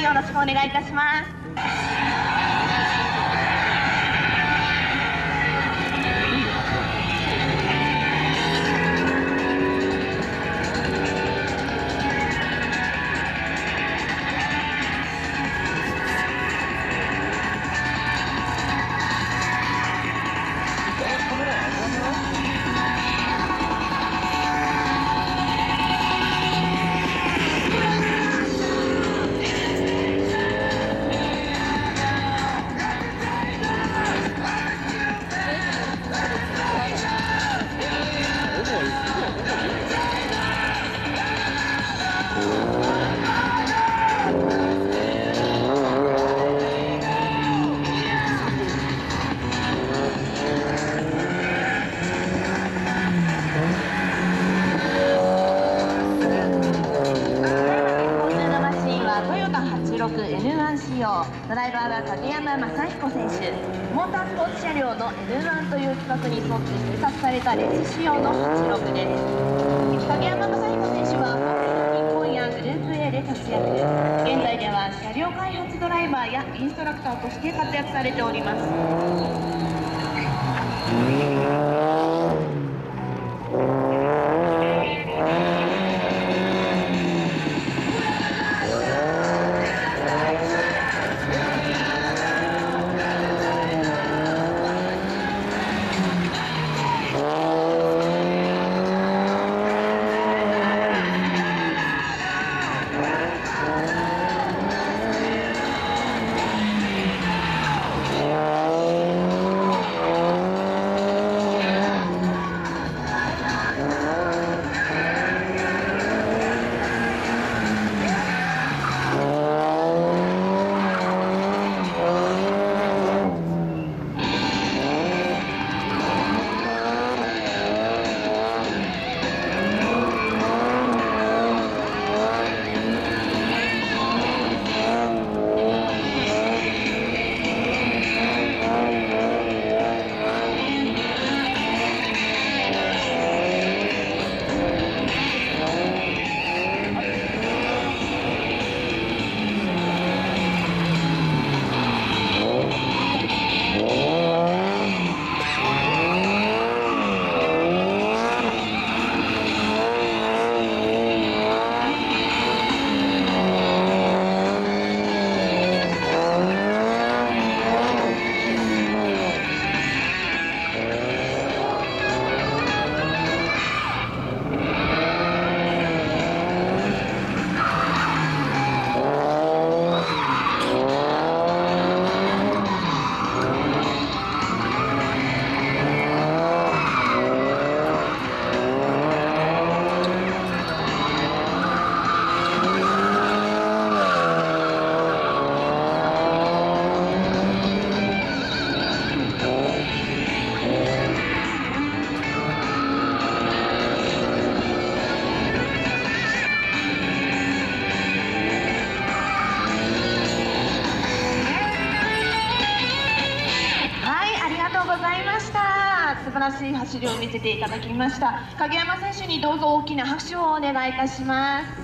よろしくお願いいたします。N1 仕様、ドライバーは影山正彦選手。モータースポーツ車両の N1 という規格に沿って製作されたレース仕様の86です。影山正彦選手は日本やグループ A で活躍。現在では車両開発ドライバーやインストラクターとして活躍されております。素晴らしい走りを見せていただきました。影山選手にどうぞ大きな拍手をお願いいたします。